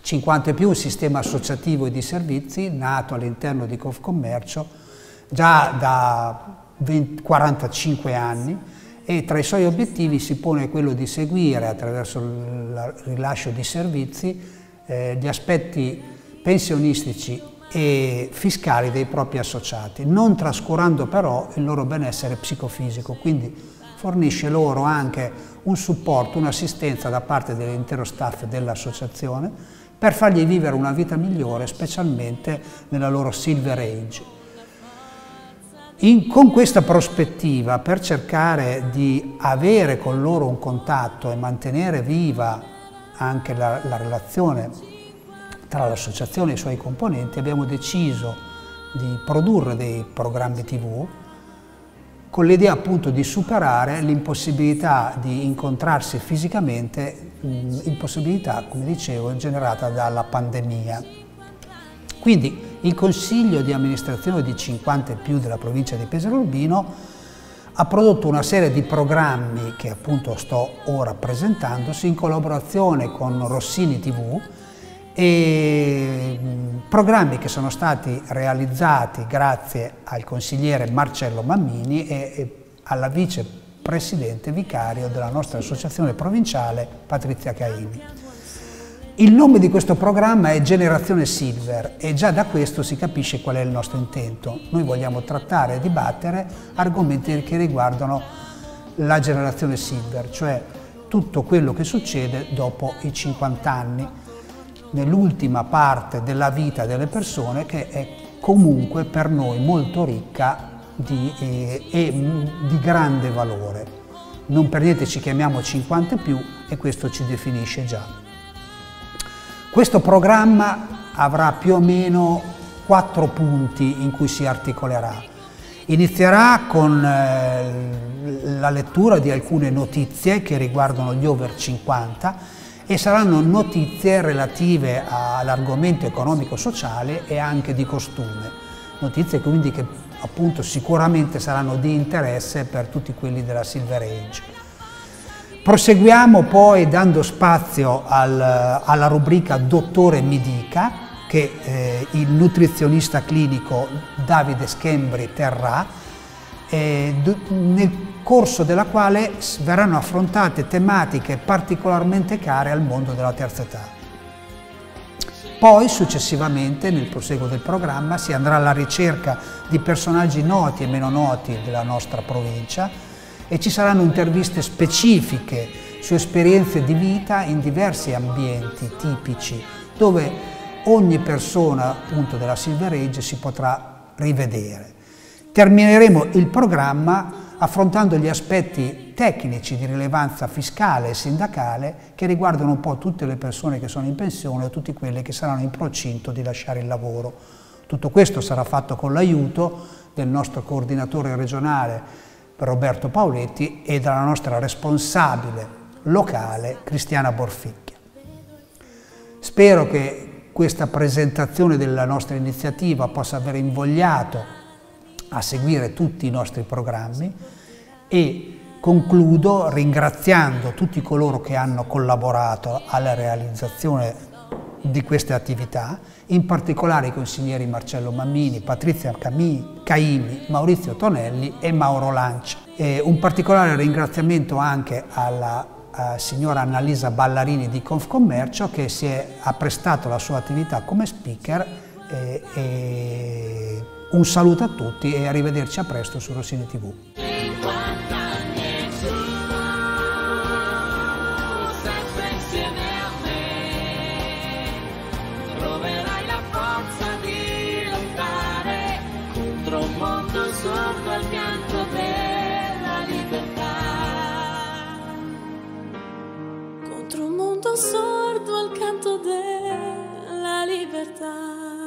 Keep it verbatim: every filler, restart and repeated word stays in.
cinquanta e più, un sistema associativo e di servizi nato all'interno di Confcommercio già da venti, quarantacinque anni, e tra i suoi obiettivi si pone quello di seguire attraverso il rilascio di servizi eh, gli aspetti pensionistici e fiscali dei propri associati, non trascurando però il loro benessere psicofisico, quindi fornisce loro anche un supporto, un'assistenza da parte dell'intero staff dell'associazione per fargli vivere una vita migliore, specialmente nella loro Silver Age. In, con questa prospettiva, per cercare di avere con loro un contatto e mantenere viva anche la, la relazione tra l'associazione e i suoi componenti, abbiamo deciso di produrre dei programmi tivù con l'idea appunto di superare l'impossibilità di incontrarsi fisicamente, impossibilità, come dicevo, generata dalla pandemia. Quindi il Consiglio di amministrazione di cinquanta e più della provincia di Pesaro Urbino ha prodotto una serie di programmi che appunto sto ora presentandosi in collaborazione con Rossini tivù, e programmi che sono stati realizzati grazie al consigliere Marcello Mammini e, e alla vicepresidente vicario della nostra associazione provinciale Patrizia Caimi. Il nome di questo programma è Generazione Silver e già da questo si capisce qual è il nostro intento. Noi vogliamo trattare e dibattere argomenti che riguardano la generazione Silver, cioè tutto quello che succede dopo i cinquanta anni, nell'ultima parte della vita delle persone, che è comunque per noi molto ricca di, eh, e di grande valore. Non per niente ci chiamiamo cinquanta e più e questo ci definisce già. Questo programma avrà più o meno quattro punti in cui si articolerà. Inizierà con eh, la lettura di alcune notizie che riguardano gli over cinquanta, e saranno notizie relative all'argomento economico-sociale e anche di costume. Notizie quindi che appunto sicuramente saranno di interesse per tutti quelli della Silver Age. Proseguiamo poi dando spazio al, alla rubrica Dottore mi dica, che eh, il nutrizionista clinico Davide Schembri terrà, eh, nel corso della quale verranno affrontate tematiche particolarmente care al mondo della terza età. Poi successivamente, nel proseguo del programma, si andrà alla ricerca di personaggi noti e meno noti della nostra provincia e ci saranno interviste specifiche su esperienze di vita in diversi ambienti tipici, dove ogni persona appunto della Silver Age si potrà rivedere. Termineremo il programma affrontando gli aspetti tecnici di rilevanza fiscale e sindacale che riguardano un po' tutte le persone che sono in pensione o tutti quelli che saranno in procinto di lasciare il lavoro. Tutto questo sarà fatto con l'aiuto del nostro coordinatore regionale Roberto Pauletti e della nostra responsabile locale Cristiana Borficchia. Spero che questa presentazione della nostra iniziativa possa aver invogliato a seguire tutti i nostri programmi e concludo ringraziando tutti coloro che hanno collaborato alla realizzazione di queste attività, in particolare i consiglieri Marcello Mammini, Patrizia Caimi, Maurizio Tonelli e Mauro Lancia. E un particolare ringraziamento anche alla uh, signora Annalisa Ballarini di Confcommercio, che si è apprestato alla sua attività come speaker. E, e un saluto a tutti e arrivederci a presto su Rossini tivù. Troverai la forza di lottare contro un mondo sordo al canto della libertà. Contro un mondo sordo al canto della libertà.